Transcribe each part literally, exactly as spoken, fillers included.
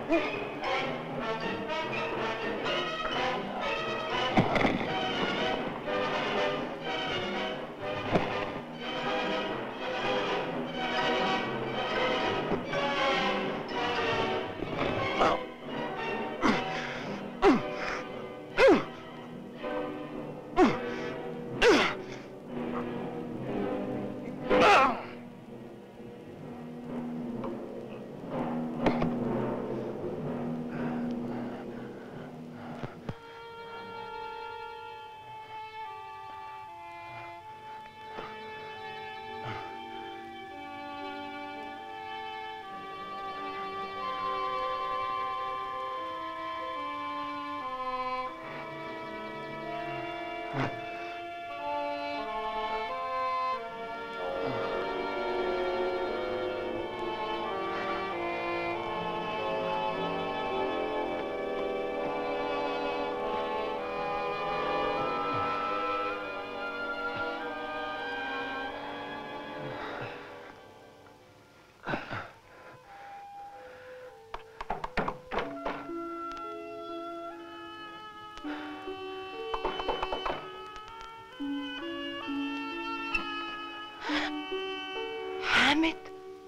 حامد،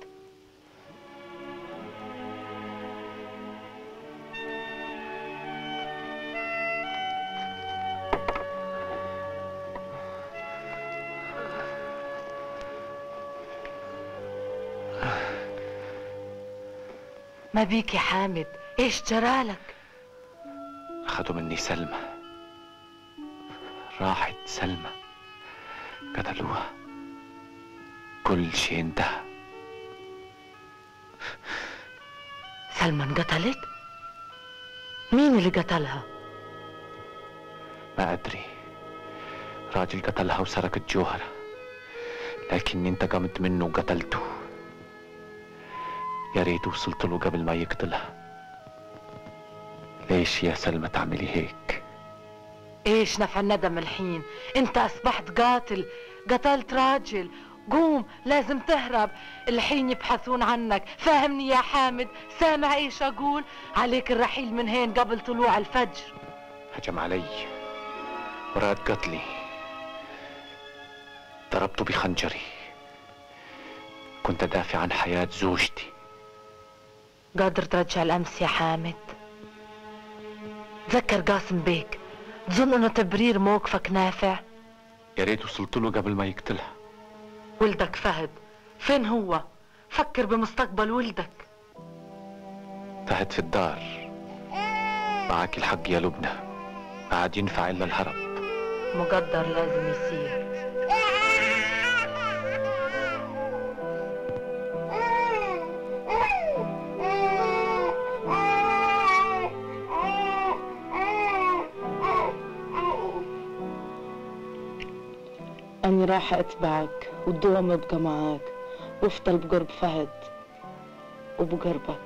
ما بيك يا حامد؟ ايش جرالك؟ اخذوا مني سلمى، راحت سلمى، قتلوها، كل شيء انتهى. سلمى انقتلت؟ مين اللي قتلها؟ ما ادري، راجل قتلها وسرق الجوهرة، لكني انتقمت منه وقتلته. يا ريت وصلت له قبل ما يقتلها. ليش يا سلمى تعملي هيك؟ ايش نفع الندم الحين؟ انت اصبحت قاتل، قتلت راجل. قوم، لازم تهرب، الحين يبحثون عنك. فاهمني يا حامد؟ سامع ايش اقول؟ عليك الرحيل من هين قبل طلوع الفجر. هجم علي وراد قتلي، ضربته بخنجري، كنت ادافع عن حياة زوجتي. قادر ترجع الامس يا حامد؟ تذكر قاسم بيك، تظن انه تبرير موقفك نافع؟ يا ريت وصلت له قبل ما يقتلها. ولدك فهد فين هو؟ فكر بمستقبل ولدك. فهد في الدار، معك الحق يا لبنى، ما عاد ينفع الا الهرب. مقدر لازم يصير. أني راح أتبعك والدوام يبقى معاك، وافضل بقرب فهد وبقربك.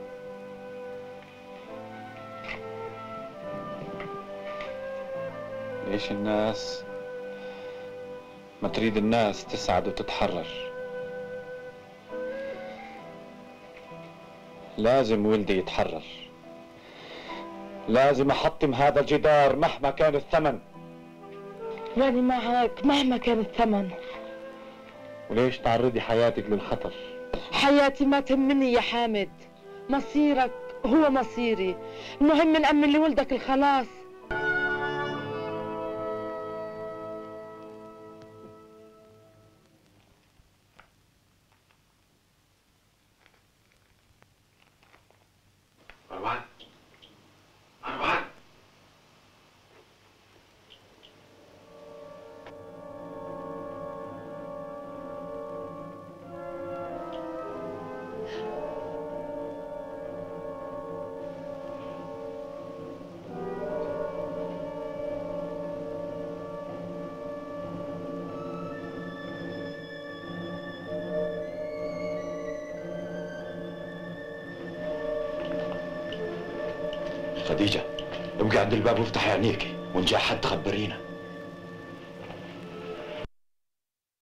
ليش الناس ما تريد الناس تسعد وتتحرر؟ لازم ولدي يتحرر، لازم أحطم هذا الجدار مهما كان الثمن. وأنا معك مهما كان الثمن. وليش تعرضي حياتك للخطر؟ حياتي ما تهمني يا حامد، مصيرك هو مصيري، المهم نأمن لولدك الخلاص. مروان، مروان، خديجة، ابقي عند الباب وافتحي عينيكي، وإن جاء حد خبرينا.